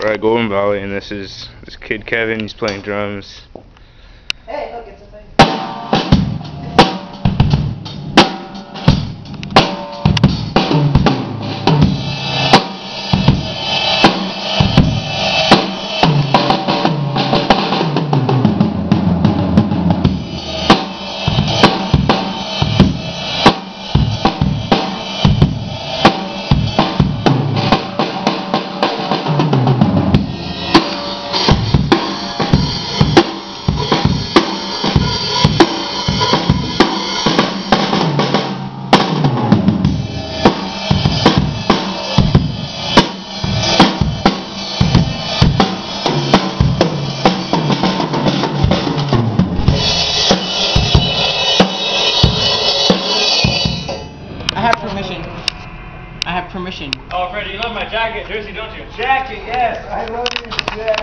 We're at Golden Valley, and this is this kid Kevin. He's playing drums. Hey, look, it's a thing. I have permission. Oh, Freddie, you love my jacket, jersey, don't you? Jacket, yes, I love your jacket.